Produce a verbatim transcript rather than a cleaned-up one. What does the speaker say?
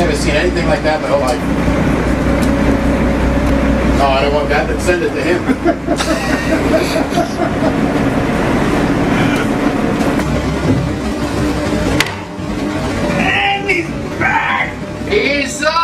never seen anything like that in my whole life. No, I don't want that, then send it to him. And he's back! He's up!